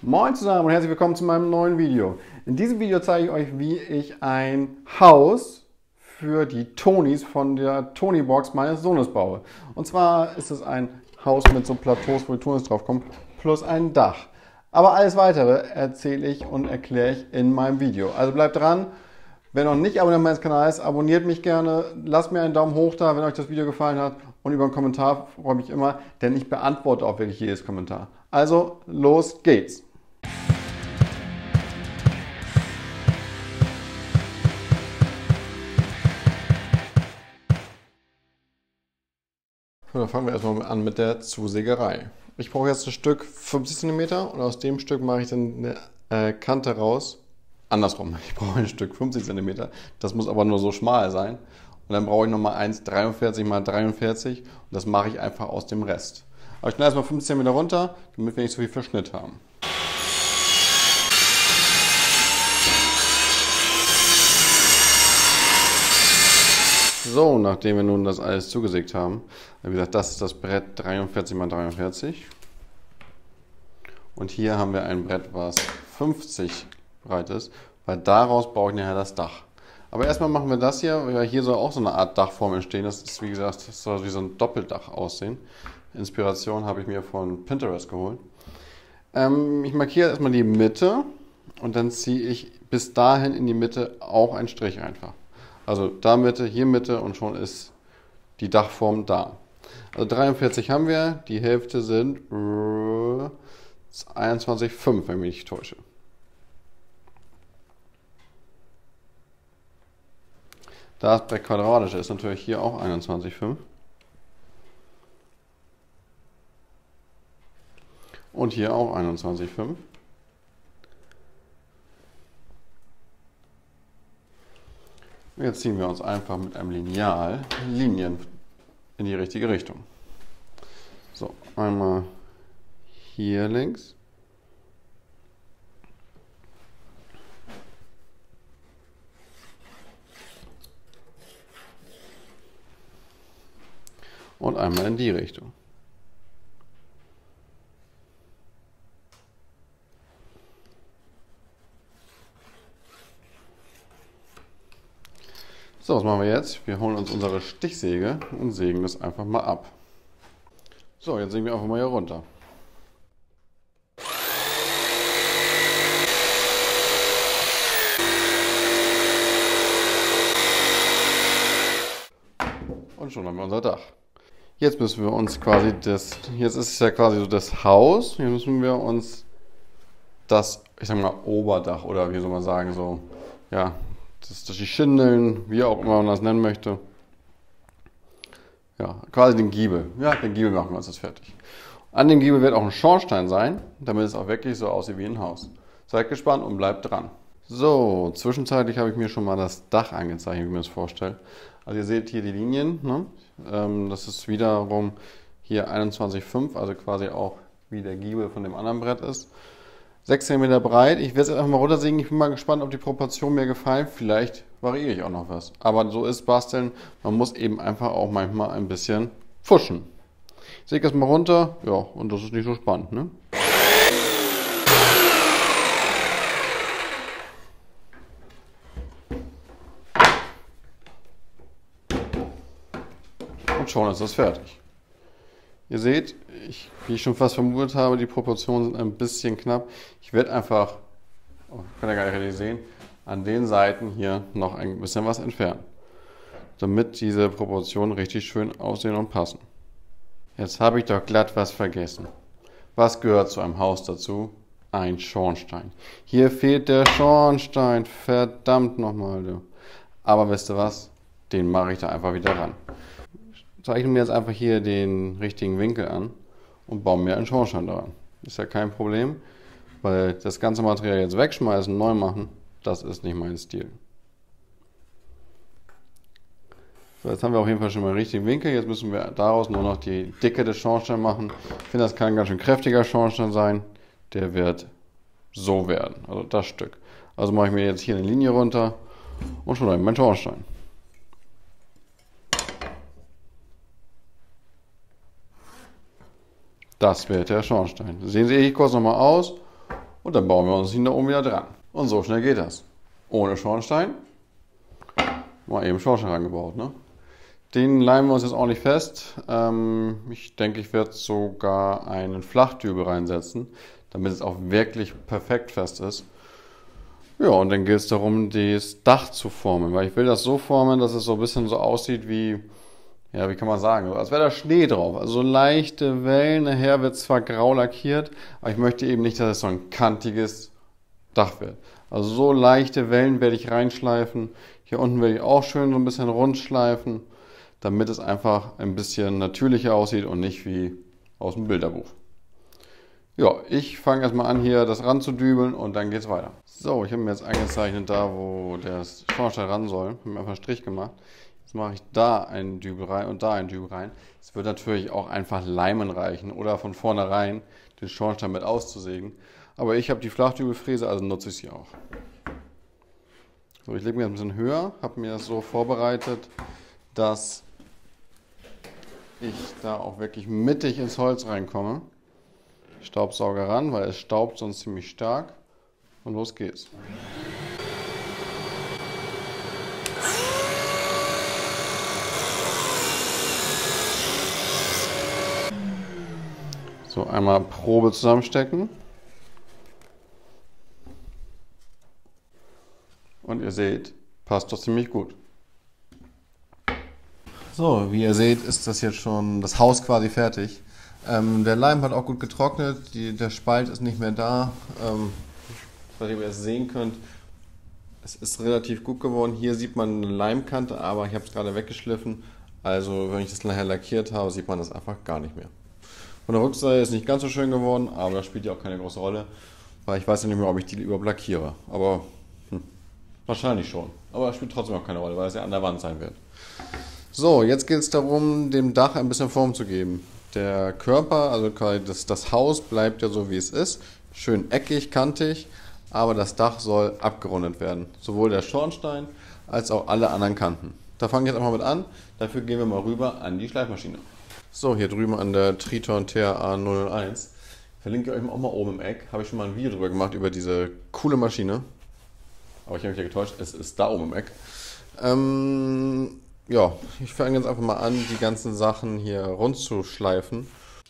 Moin zusammen und herzlich willkommen zu meinem neuen Video. In diesem Video zeige ich euch, wie ich ein Haus für die Tonis von der Tony-Box meines Sohnes baue. Und zwar ist es ein Haus mit so Plateaus, wo die Tonis drauf kommen, plus ein Dach. Aber alles Weitere erzähle ich und erkläre ich in meinem Video. Also bleibt dran. Wer noch nicht Abonnent meines Kanals ist, abonniert mich gerne. Lasst mir einen Daumen hoch da, wenn euch das Video gefallen hat. Und über einen Kommentar freue ich mich immer, denn ich beantworte auch wirklich jedes Kommentar. Also, los geht's! So, dann fangen wir erstmal an mit der Zusägerei. Ich brauche jetzt ein Stück 50 cm und aus dem Stück mache ich dann eine Kante raus. Andersrum, ich brauche ein Stück 50 cm, das muss aber nur so schmal sein. Und dann brauche ich nochmal eins 43 x 43 und das mache ich einfach aus dem Rest. Aber ich schneide erstmal 50 cm runter, damit wir nicht so viel Verschnitt haben. So, nachdem wir nun das alles zugesägt haben, wie gesagt, das ist das Brett 43 x 43. Und hier haben wir ein Brett, was 50 breit ist, weil daraus brauche ich nachher das Dach. Aber erstmal machen wir das hier, weil hier soll auch so eine Art Dachform entstehen. Das ist, wie gesagt, das soll wie so ein Doppeldach aussehen. Inspiration habe ich mir von Pinterest geholt. Ich markiere erstmal die Mitte und dann ziehe ich bis dahin in die Mitte auch einen Strich einfach. Also da Mitte, hier Mitte und schon ist die Dachform da. Also 43 haben wir, die Hälfte sind 21,5, wenn ich mich nicht täusche. Da das Brett quadratisch ist, natürlich hier auch 21,5. Und hier auch 21,5. Jetzt ziehen wir uns einfach mit einem Lineal Linien in die richtige Richtung. So, einmal hier links. Und einmal in die Richtung. So, was machen wir jetzt? Wir holen uns unsere Stichsäge und sägen das einfach mal ab. So, jetzt sägen wir einfach mal hier runter. Und schon haben wir unser Dach. Jetzt müssen wir uns quasi jetzt ist es ja quasi so das Haus, hier müssen wir uns das, ich sag mal, Oberdach oder wie soll man sagen, so, ja, das die Schindeln, wie auch immer man das nennen möchte. Ja, quasi den Giebel. Ja, den Giebel machen wir uns jetzt fertig. An dem Giebel wird auch ein Schornstein sein, damit es auch wirklich so aussieht wie ein Haus. Seid gespannt und bleibt dran. So, zwischenzeitlich habe ich mir schon mal das Dach angezeichnet, wie man es vorstellt. Also ihr seht hier die Linien, ne? Das ist wiederum hier 21,5, also quasi auch wie der Giebel von dem anderen Brett ist. 6 cm breit. Ich werde es einfach mal runtersägen. Ich bin mal gespannt, ob die Proportionen mir gefallen. Vielleicht variiere ich auch noch was. Aber so ist Basteln. Man muss eben einfach auch manchmal ein bisschen pfuschen. Ich säge das mal runter. Ja, und das ist nicht so spannend, ne? Und schon ist das fertig. Ihr seht, wie ich schon fast vermutet habe, die Proportionen sind ein bisschen knapp. Ich werde einfach, könnt ihr gar nicht richtig sehen, an den Seiten hier noch ein bisschen was entfernen, damit diese Proportionen richtig schön aussehen und passen. Jetzt habe ich doch glatt was vergessen. Was gehört zu einem Haus dazu? Ein Schornstein. Hier fehlt der Schornstein, verdammt nochmal, du. Aber wisst ihr was? Den mache ich da einfach wieder ran. Ich zeichne mir jetzt einfach hier den richtigen Winkel an und baue mir einen Schornstein daran. Ist ja kein Problem, weil das ganze Material jetzt wegschmeißen, neu machen, das ist nicht mein Stil. So, jetzt haben wir auf jeden Fall schon mal einen richtigen Winkel. Jetzt müssen wir daraus nur noch die Dicke des Schornsteins machen. Ich finde, das kann ein ganz schön kräftiger Schornstein sein. Der wird so werden, also das Stück. Also mache ich mir jetzt hier eine Linie runter und schon habe ich meinen Schornstein. Das wird der Schornstein. Sehen Sie kurz nochmal aus Und dann bauen wir uns ihn da oben wieder dran. Und so schnell geht das. Ohne Schornstein. Mal eben Schornstein rangebaut, ne? Den leimen wir uns jetzt ordentlich fest. Ich denke, ich werde sogar einen Flachdübel reinsetzen, damit es auch wirklich perfekt fest ist. Ja, und dann geht es darum, das Dach zu formen, weil ich will das so formen, dass es so ein bisschen so aussieht wie, ja, wie kann man sagen, als wäre da Schnee drauf. Also so leichte Wellen, nachher wird zwar grau lackiert, aber ich möchte eben nicht, dass es so ein kantiges Dach wird. Also so leichte Wellen werde ich reinschleifen. Hier unten werde ich auch schön so ein bisschen rund schleifen, damit es einfach ein bisschen natürlicher aussieht und nicht wie aus dem Bilderbuch. Ja, ich fange erstmal an, hier das ranzudübeln und dann geht's weiter. So, ich habe mir jetzt eingezeichnet, da wo der Schornstein ran soll. Ich habe mir einfach einen Strich gemacht. Jetzt mache ich da einen Dübel rein und da einen Dübel rein. Es wird natürlich auch einfach Leimen reichen oder von vornherein den Schornstein mit auszusägen. Aber ich habe die Flachdübelfräse, also nutze ich sie auch. So, ich lege mir jetzt ein bisschen höher, habe mir das so vorbereitet, dass ich da auch wirklich mittig ins Holz reinkomme. Staubsauger ran, weil es staubt sonst ziemlich stark. Und los geht's. So, einmal Probe zusammenstecken. Und ihr seht, passt doch ziemlich gut. So, wie ihr seht, ist das jetzt schon das Haus quasi fertig. Der Leim hat auch gut getrocknet, der Spalt ist nicht mehr da. Ich weiß nicht, ob ihr es sehen könnt. Es ist relativ gut geworden. Hier sieht man eine Leimkante, aber ich habe es gerade weggeschliffen. Also wenn ich das nachher lackiert habe, sieht man das einfach gar nicht mehr. Von der Rückseite ist nicht ganz so schön geworden, aber das spielt ja auch keine große Rolle, weil ich weiß ja nicht mehr, ob ich die überhaupt lackiere. Aber wahrscheinlich schon. Aber das spielt trotzdem auch keine Rolle, weil es ja an der Wand sein wird. So, jetzt geht es darum, dem Dach ein bisschen Form zu geben. Der Körper, also das Haus bleibt ja so wie es ist, schön eckig, kantig, aber das Dach soll abgerundet werden. Sowohl der Schornstein als auch alle anderen Kanten. Da fange ich jetzt einfach mit an, dafür gehen wir mal rüber an die Schleifmaschine. So, hier drüben an der Triton TRA 001. Verlinke ich euch auch mal oben im Eck. Habe ich schon mal ein Video drüber gemacht über diese coole Maschine. Aber ich habe mich ja getäuscht, es ist da oben im Eck. Ja, ich fange jetzt einfach mal an, die ganzen Sachen hier rund zu schleifen.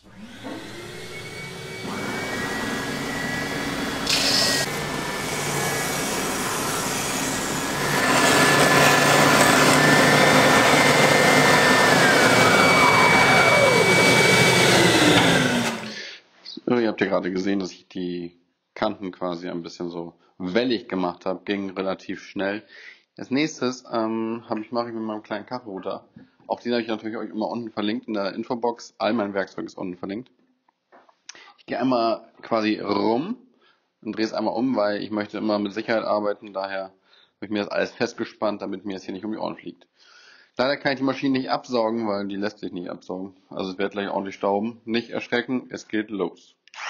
So, ihr habt ja gerade gesehen, dass ich die Kanten quasi ein bisschen so wellig gemacht habe, ging relativ schnell. Als nächstes mache ich mit meinem kleinen Kachelrouter. Auch den habe ich natürlich euch immer unten verlinkt in der Infobox. All mein Werkzeug ist unten verlinkt. Ich gehe einmal quasi rum und drehe es einmal um, weil ich möchte immer mit Sicherheit arbeiten. Daher habe ich mir das alles festgespannt, damit mir das hier nicht um die Ohren fliegt. Leider kann ich die Maschine nicht absaugen, weil die lässt sich nicht absaugen. Also es wird gleich ordentlich stauben. Nicht erschrecken, es geht los.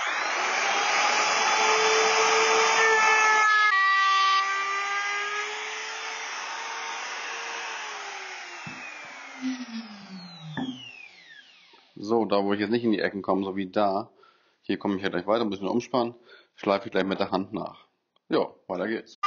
So, da wo ich jetzt nicht in die Ecken komme, so wie da, hier komme ich ja gleich weiter, ein bisschen umspannen, schleife ich gleich mit der Hand nach. Ja, weiter geht's.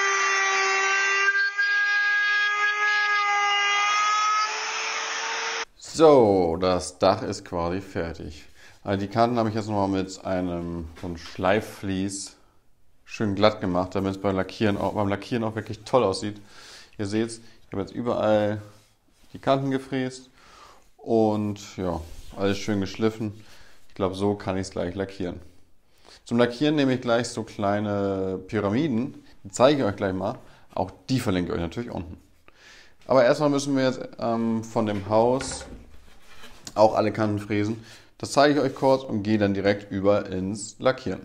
So, das Dach ist quasi fertig. Also die Kanten habe ich jetzt nochmal mit so einem Schleifvlies schön glatt gemacht, damit es beim Lackieren auch wirklich toll aussieht. Ihr seht, ich habe jetzt überall die Kanten gefräst und ja, alles schön geschliffen. Ich glaube, so kann ich es gleich lackieren. Zum Lackieren nehme ich gleich so kleine Pyramiden. Die zeige ich euch gleich mal. Auch die verlinke ich euch natürlich unten. Aber erstmal müssen wir jetzt von dem Haus auch alle Kanten fräsen. Das zeige ich euch kurz und gehe dann direkt über ins Lackieren.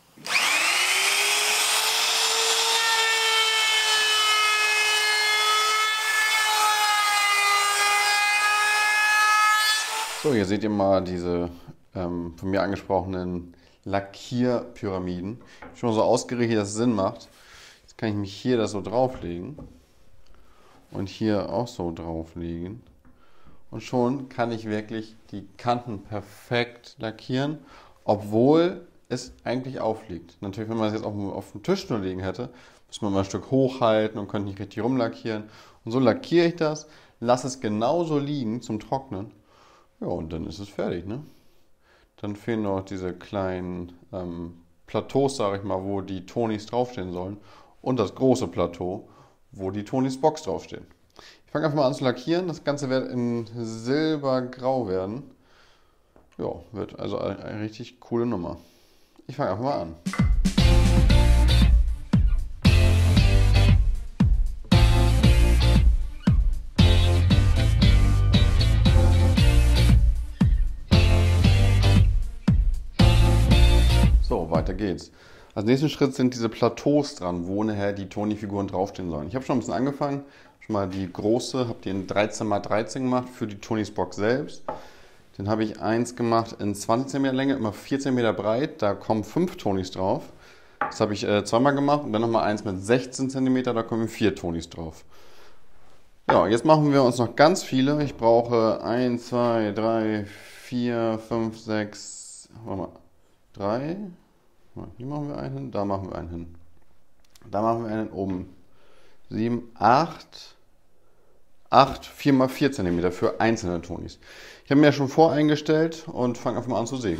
So, hier seht ihr mal diese von mir angesprochenen Lackierpyramiden. Schon so ausgerichtet, dass es Sinn macht. Jetzt kann ich mich hier das so drauflegen und hier auch so drauflegen. Und schon kann ich wirklich die Kanten perfekt lackieren, obwohl es eigentlich aufliegt. Natürlich, wenn man es jetzt auf dem Tisch nur liegen hätte, müsste man mal ein Stück hochhalten und könnte nicht richtig rumlackieren. Und so lackiere ich das, lasse es genauso liegen zum Trocknen. Ja, und dann ist es fertig, ne? Dann fehlen noch diese kleinen Plateaus, sage ich mal, wo die Tonys draufstehen sollen. Und das große Plateau, wo die Tonys Box draufstehen. Ich fange einfach mal an zu lackieren. Das Ganze wird in silbergrau werden. Ja, wird also eine richtig coole Nummer. Ich fange einfach mal an. So, weiter geht's. Als nächsten Schritt sind diese Plateaus dran, wo nachher die Tony-Figuren draufstehen sollen. Ich habe schon ein bisschen angefangen. Schon mal die große, habe die in 13×13 gemacht für die Tonys Box selbst. Dann habe ich eins gemacht in 20 cm Länge, immer 4 cm breit. Da kommen 5 Tonys drauf. Das habe ich zweimal gemacht. Und dann nochmal eins mit 16 cm, da kommen 4 Tonys drauf. Ja, jetzt machen wir uns noch ganz viele. Ich brauche 1, 2, 3, 4, 5, 6, warte mal, 3. Hier machen wir einen hin, da machen wir einen hin. Da machen wir einen oben. 7, 8, 4×4 cm für einzelne Tonys. Ich habe mir ja schon voreingestellt und fange einfach mal an zu sägen.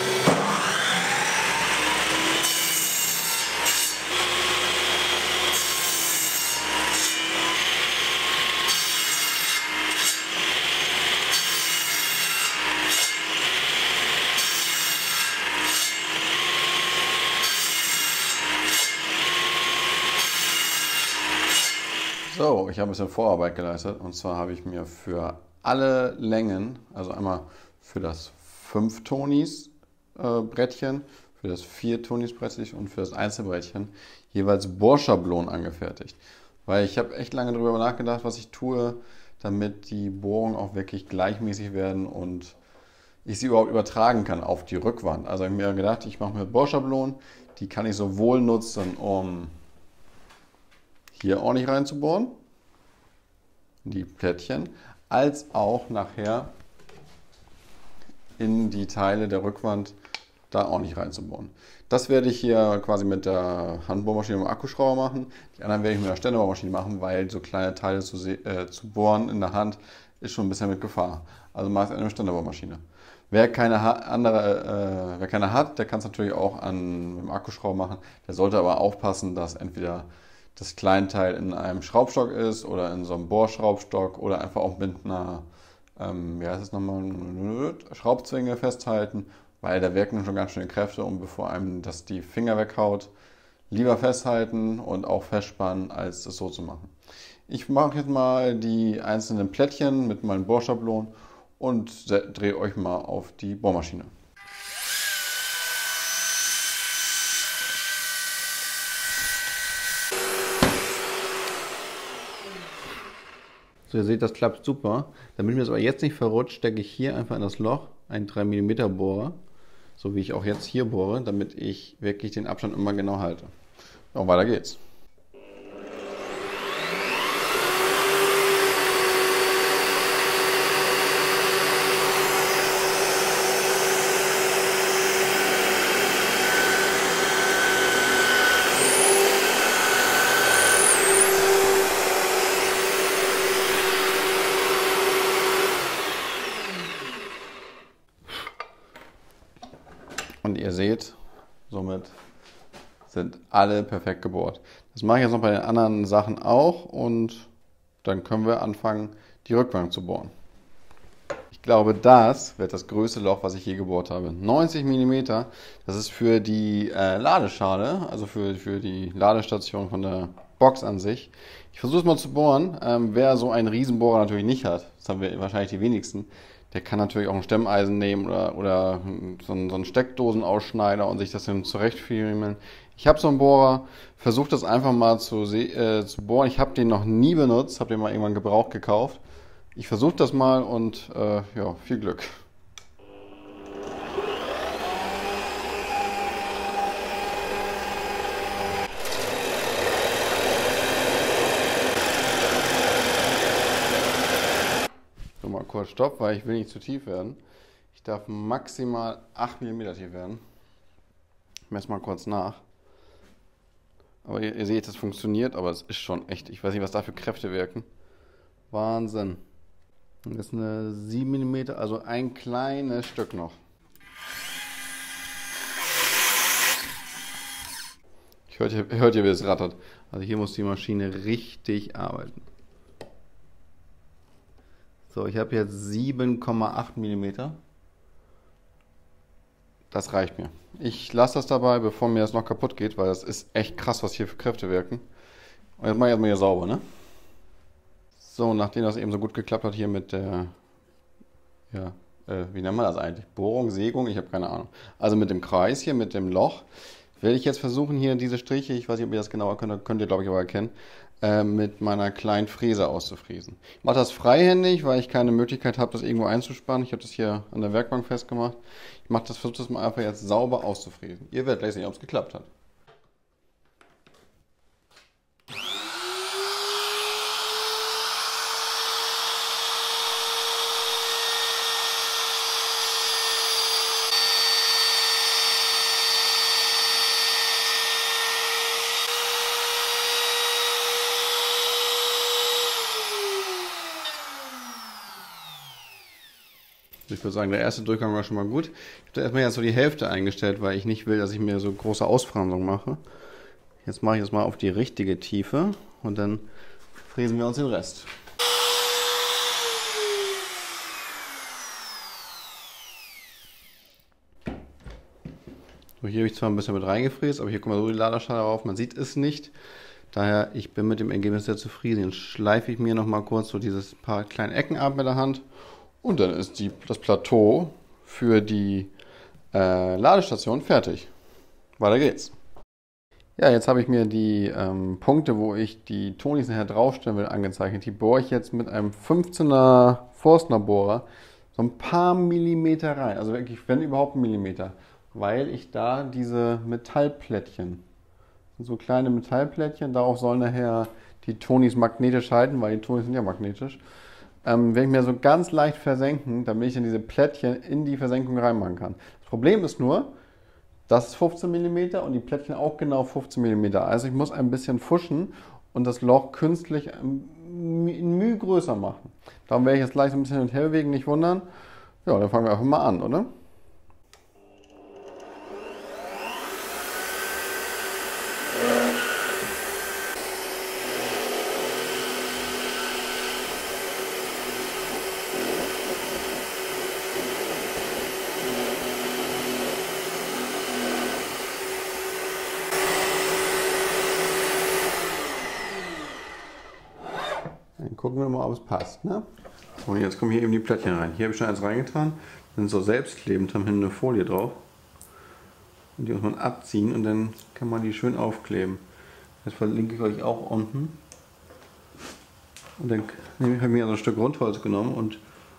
So, ich habe ein bisschen Vorarbeit geleistet und zwar habe ich mir für alle Längen, also einmal für das 5 Tonys Brettchen, für das 4 Tonys Brettchen und für das Einzelbrettchen jeweils Bohrschablonen angefertigt. Weil ich habe echt lange darüber nachgedacht, was ich tue, damit die Bohrungen auch wirklich gleichmäßig werden und ich sie überhaupt übertragen kann auf die Rückwand. Also habe ich mir gedacht, ich mache mir Bohrschablonen, die kann ich sowohl nutzen, um hier ordentlich reinzubohren, die Plättchen, als auch nachher in die Teile der Rückwand da ordentlich reinzubohren. Das werde ich hier quasi mit der Handbohrmaschine und dem Akkuschrauber machen. Die anderen werde ich mit der Ständerbohrmaschine machen, weil so kleine Teile zu bohren in der Hand ist schon ein bisschen mit Gefahr. Also mache ich es mit der Ständerbohrmaschine. Wer keine hat, der kann es natürlich auch mit dem Akkuschrauber machen. Der sollte aber aufpassen, dass entweder das Kleinteil in einem Schraubstock ist oder in so einem Bohrschraubstock oder einfach auch mit einer wie heißt es nochmal, Schraubzwinge festhalten, weil da wirken schon ganz schöne Kräfte und bevor einem das die Finger weghaut, lieber festhalten und auch festspannen, als das so zu machen. Ich mache jetzt mal die einzelnen Plättchen mit meinen Bohrschablonen und drehe euch mal auf die Bohrmaschine. So, ihr seht, das klappt super. Damit mir das aber jetzt nicht verrutscht, stecke ich hier einfach in das Loch einen 3 mm Bohrer, so wie ich auch jetzt hier bohre, damit ich wirklich den Abstand immer genau halte. Und weiter geht's. Und ihr seht, somit sind alle perfekt gebohrt. Das mache ich jetzt noch bei den anderen Sachen auch und dann können wir anfangen, die Rückwand zu bohren. Ich glaube, das wird das größte Loch, was ich je gebohrt habe. 90 mm, das ist für die Ladeschale, also für die Ladestation von der Box an sich. Ich versuche es mal zu bohren. Wer so einen Riesenbohrer natürlich nicht hat, das haben wir wahrscheinlich die wenigsten, der kann natürlich auch ein Stemmeisen nehmen oder so einen Steckdosenausschneider und sich das dann zurechtfriemeln. Ich habe so einen Bohrer, versuche das einfach mal zu bohren. Ich habe den noch nie benutzt, habe den mal irgendwann gebraucht gekauft. Ich versuche das mal und ja, viel Glück. So, mal kurz Stopp, weil ich will nicht zu tief werden. Ich darf maximal 8 mm tief werden. messe mal kurz nach. Aber ihr seht, es funktioniert, aber es ist schon echt, ich weiß nicht, was da für Kräfte wirken. Wahnsinn. Und das ist eine 7 mm, also ein kleines Stück noch. Hört ihr, wie es rattert. Also hier muss die Maschine richtig arbeiten. So, ich habe jetzt 7,8 mm. Das reicht mir. Ich lasse das dabei, bevor mir das noch kaputt geht, weil das ist echt krass, was hier für Kräfte wirken. Und jetzt mache ich erstmal hier sauber, ne? So, nachdem das eben so gut geklappt hat hier mit der, ja, wie nennt man das eigentlich? Bohrung, Sägung? Ich habe keine Ahnung. Also mit dem Kreis hier, mit dem Loch, werde ich jetzt versuchen, hier diese Striche, ich weiß nicht, ob ihr das genauer könnt ihr glaube ich aber erkennen, mit meiner kleinen Fräse auszufräsen. Ich mache das freihändig, weil ich keine Möglichkeit habe, das irgendwo einzuspannen. Ich habe das hier an der Werkbank festgemacht. Ich versuche das mal einfach jetzt sauber auszufräsen. Ihr werdet gleich sehen, ob es geklappt hat. Ich würde sagen, der erste Durchgang war schon mal gut. Ich habe da erstmal jetzt so die Hälfte eingestellt, weil ich nicht will, dass ich mir so große Ausfranzungen mache. Jetzt mache ich das mal auf die richtige Tiefe und dann fräsen wir uns den Rest. So, hier habe ich zwar ein bisschen mit reingefräst, aber hier kommt so die Laderschale drauf. Man sieht es nicht. Daher, ich bin mit dem Ergebnis sehr zufrieden. Jetzt schleife ich mir noch mal kurz so dieses paar kleine Ecken ab mit der Hand. Und dann ist das Plateau für die Ladestation fertig. Weiter geht's. Ja, jetzt habe ich mir die Punkte, wo ich die Tonis nachher draufstellen will, angezeichnet. Die bohre ich jetzt mit einem 15er Forstner Bohrer so ein paar Millimeter rein. Also wirklich, wenn überhaupt ein Millimeter. Weil ich da diese Metallplättchen, so kleine Metallplättchen, darauf sollen nachher die Tonis magnetisch halten, weil die Tonis sind ja magnetisch. Werde ich mir so ganz leicht versenken, damit ich dann diese Plättchen in die Versenkung reinmachen kann. Das Problem ist nur, das ist 15 mm und die Plättchen auch genau 15 mm. Also ich muss ein bisschen fuschen und das Loch künstlich in Mühe größer machen. Darum werde ich jetzt gleich so ein bisschen hin und her bewegen, nicht wundern. Ja, dann fangen wir einfach mal an, oder? Dann gucken wir mal, ob es passt. Ne? Und jetzt kommen hier eben die Plättchen rein. Hier habe ich schon eins reingetan. Sind so selbstklebend, haben hinten eine Folie drauf. Und die muss man abziehen und dann kann man die schön aufkleben. Das verlinke ich euch auch unten. Und dann habe ich mir so ein Stück Rundholz genommen und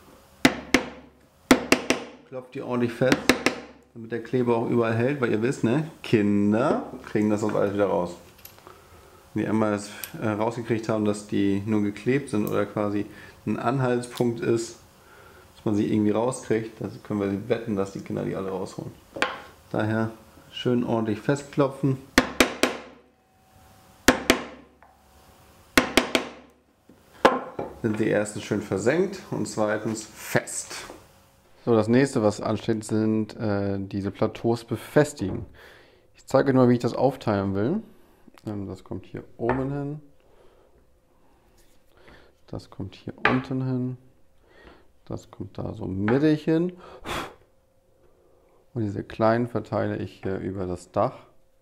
klopfe die ordentlich fest, damit der Kleber auch überall hält, weil ihr wisst, ne, Kinder kriegen das sonst alles wieder raus. Wenn die einmal rausgekriegt haben, dass die nur geklebt sind oder quasi ein Anhaltspunkt ist, dass man sie irgendwie rauskriegt, dann können wir wetten, dass die Kinder die alle rausholen. Daher schön ordentlich festklopfen. Sind die ersten schön versenkt und zweitens fest. So, das nächste, was ansteht, sind diese Plateaus befestigen. Ich zeige euch mal, wie ich das aufteilen will. Das kommt hier oben hin. Das kommt hier unten hin. Das kommt da so mittig hin. Und diese kleinen verteile ich hier über das Dach.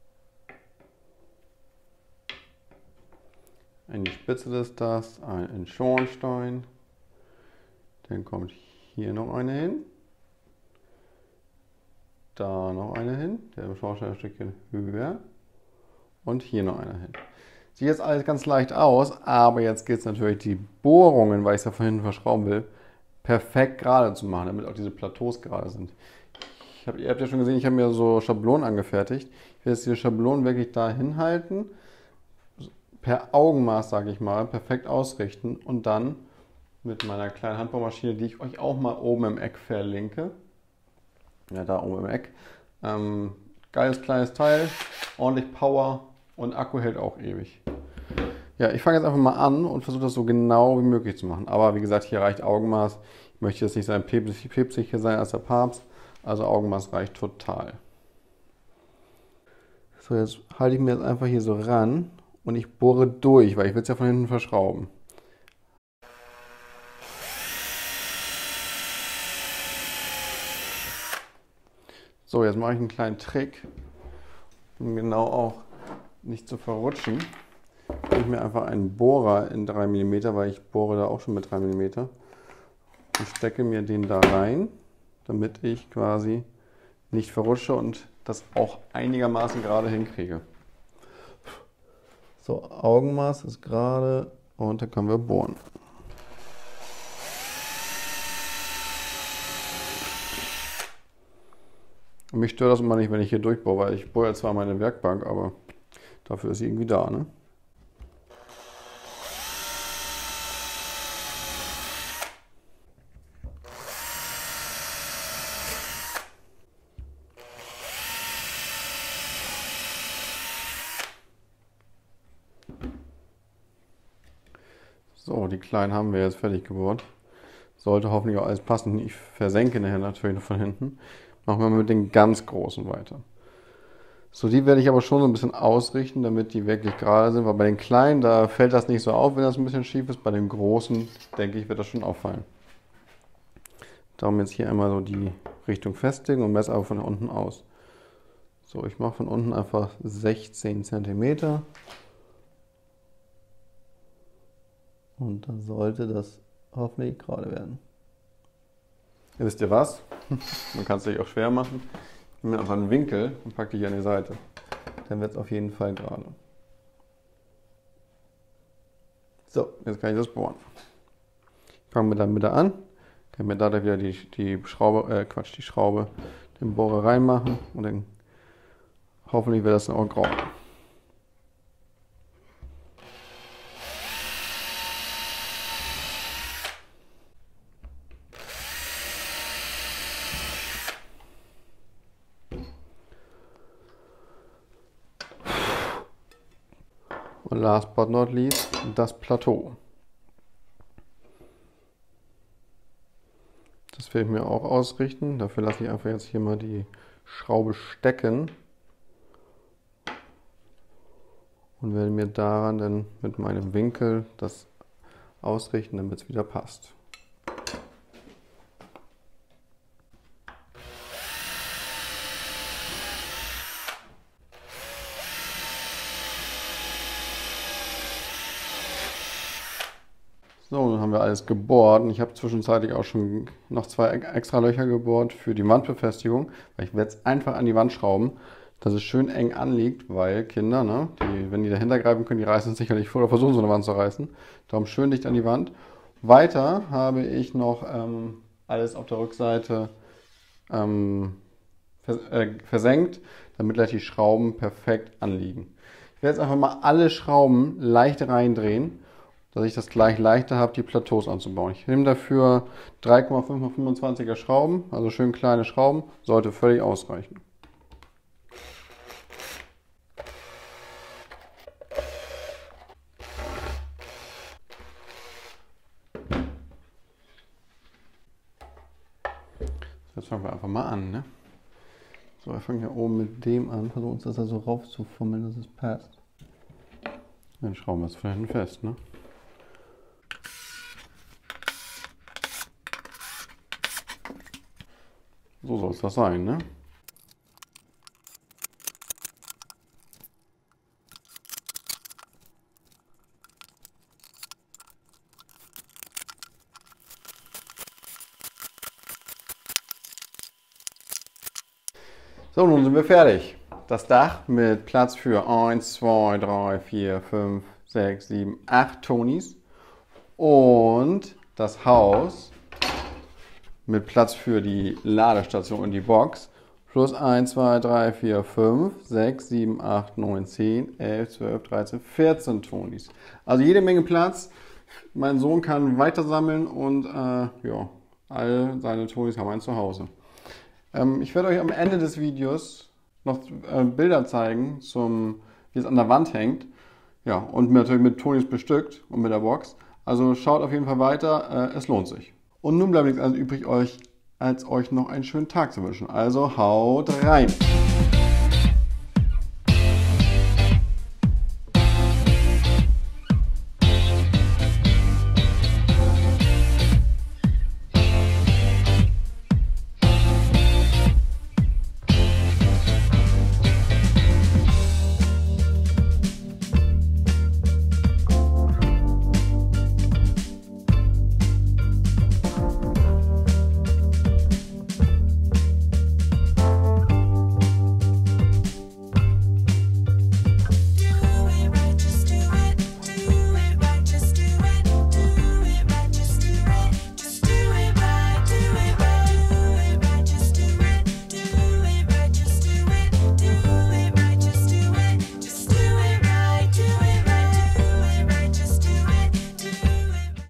In die Spitze des Dachs, in den Schornstein. Dann kommt hier noch eine hin. Da noch eine hin. Der Schornstein ein Stückchen höher. Und hier noch einer hin. Sieht jetzt alles ganz leicht aus, aber jetzt geht es natürlich, die Bohrungen, weil ich es da von hinten verschrauben will, perfekt gerade zu machen, damit auch diese Plateaus gerade sind. Ihr habt ja schon gesehen, ich habe mir so Schablonen angefertigt. Ich will jetzt diese Schablonen wirklich da hinhalten, per Augenmaß, sage ich mal, perfekt ausrichten und dann mit meiner kleinen Handbohrmaschine, die ich euch auch mal oben im Eck verlinke, ja, da oben im Eck, Geiles kleines Teil, ordentlich Power und Akku hält auch ewig. Ja, ich fange jetzt einfach mal an und versuche das so genau wie möglich zu machen. Aber wie gesagt, hier reicht Augenmaß. Ich möchte jetzt nicht sein päpstlich hier sein als der Papst. Also Augenmaß reicht total. So, jetzt halte ich mir jetzt einfach hier so ran und ich bohre durch, weil ich will es ja von hinten verschrauben. So, jetzt mache ich einen kleinen Trick, um genau auch nicht zu verrutschen. Ich mir einfach einen Bohrer in 3 mm, weil ich bohre da auch schon mit 3 mm. Ich stecke mir den da rein, damit ich quasi nicht verrutsche und das auch einigermaßen gerade hinkriege. So, Augenmaß ist gerade und da können wir bohren. Und mich stört das immer nicht, wenn ich hier durchbohre, weil ich bohre ja zwar meine Werkbank, aber dafür ist sie irgendwie da, ne? So, die kleinen haben wir jetzt fertig gebohrt. Sollte hoffentlich auch alles passen. Ich versenke nachher natürlich noch von hinten. Machen wir mit den ganz großen weiter. So, die werde ich aber schon so ein bisschen ausrichten, damit die wirklich gerade sind. Weil bei den kleinen, da fällt das nicht so auf, wenn das ein bisschen schief ist. Bei den großen, denke ich, wird das schon auffallen. Darum jetzt hier einmal so die Richtung festlegen und messe aber von unten aus. So, ich mache von unten einfach 16 cm. Und dann sollte das hoffentlich gerade werden. Ja, wisst ihr was? Man kann es sich auch schwer machen. Ich nehme einfach einen Winkel und packe die hier an die Seite. Dann wird es auf jeden Fall gerade. So, jetzt kann ich das bohren. Ich fange mit der Mitte an. Kann mir da wieder die Schraube, den Bohrer reinmachen und dann hoffentlich wird das dann auch grau. Und last but not least, das Plateau. Das werde ich mir auch ausrichten. Dafür lasse ich einfach jetzt hier mal die Schraube stecken. Und werde mir daran dann mit meinem Winkel das ausrichten, damit es wieder passt. So, dann haben wir alles gebohrt und ich habe zwischenzeitlich auch schon noch 2 extra Löcher gebohrt für die Wandbefestigung, weil ich werde es einfach an die Wand schrauben, dass es schön eng anliegt, weil Kinder, ne, wenn die dahinter greifen können, die reißen es sicherlich vor oder versuchen so eine Wand zu reißen. Darum schön dicht an die Wand. Weiter habe ich noch alles auf der Rückseite versenkt, damit gleich die Schrauben perfekt anliegen. Ich werde jetzt einfach mal alle Schrauben leicht reindrehen, dass ich das gleich leichter habe, die Plateaus anzubauen. Ich nehme dafür 3,5 x 25er Schrauben, also schön kleine Schrauben, sollte völlig ausreichen. Jetzt fangen wir einfach mal an, ne? So, wir fangen hier oben mit dem an, versuchen uns das da so raufzufummeln, dass es passt. Dann schrauben wir es von hinten fest, ne? So soll es das sein, ne? So, nun sind wir fertig. Das Dach mit Platz für 1, 2, 3, 4, 5, 6, 7, 8 Tonis. Und das Haus mit Platz für die Ladestation und die Box. Plus 1, 2, 3, 4, 5, 6, 7, 8, 9, 10, 11, 12, 13, 14 Tonis. Also jede Menge Platz. Mein Sohn kann weiter sammeln und ja, all seine Tonis haben ein Zuhause. Ich werde euch am Ende des Videos noch Bilder zeigen, wie es an der Wand hängt. Ja, und natürlich mit Tonis bestückt und mit der Box. Also schaut auf jeden Fall weiter, es lohnt sich. Und nun bleibt nichts anderes übrig, als euch noch einen schönen Tag zu wünschen. Also haut rein!